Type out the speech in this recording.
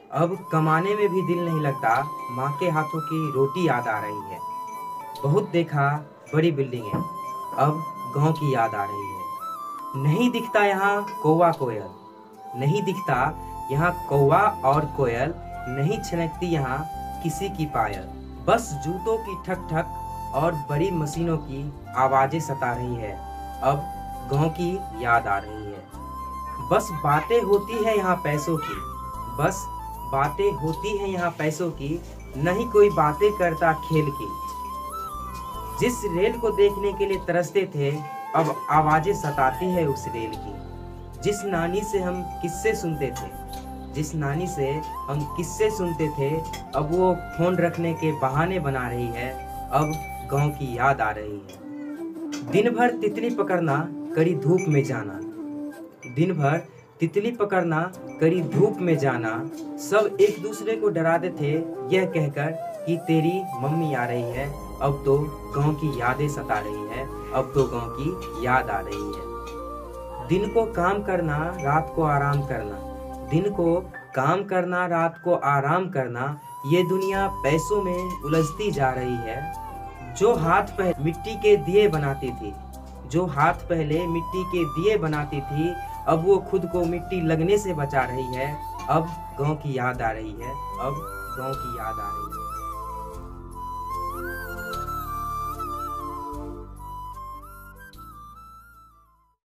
अब कमाने में भी दिल नहीं लगता, माँ के हाथों की रोटी याद आ रही है। बहुत देखा बड़ी बिल्डिंगें, अब गांव की याद आ रही है। नहीं दिखता यहाँ कौवा कोयल, नहीं दिखता यहाँ कौवा और कोयल, नहीं छनकती यहाँ किसी की पायल। बस जूतों की ठक ठक और बड़ी मशीनों की आवाजें सता रही है। अब गांव की याद आ रही है। बस बातें होती है यहाँ पैसों की, बस बातें होती है यहाँ पैसों की, नहीं कोई बातें करता खेल की। जिस रेल को देखने के लिए तरसते थे, अब आवाजें सताती है उस रेल की। जिस नानी से हम किस्से सुनते थे, जिस नानी से हम किस्से सुनते थे, अब वो फोन रखने के बहाने बना रही है। अब गांव की याद आ रही है। दिन भर तितली पकड़ना, कड़ी धूप में जाना, दिन भर तितली पकड़ना, कड़ी धूप में जाना। सब एक दूसरे को डराते थे यह कहकर कि तेरी मम्मी आ रही है। अब तो गांव की यादें सता रही है, अब तो गांव की याद आ रही है। दिन को काम करना, रात को आराम करना, दिन को काम करना, रात को आराम करना। ये दुनिया पैसों में उलझती जा रही है। जो हाथ पहले मिट्टी के दिए बनाती थी, जो हाथ पहले मिट्टी के दिए बनाती थी, अब वो खुद को मिट्टी लगने से बचा रही है। अब गांव की याद आ रही है, अब गांव की याद आ रही है।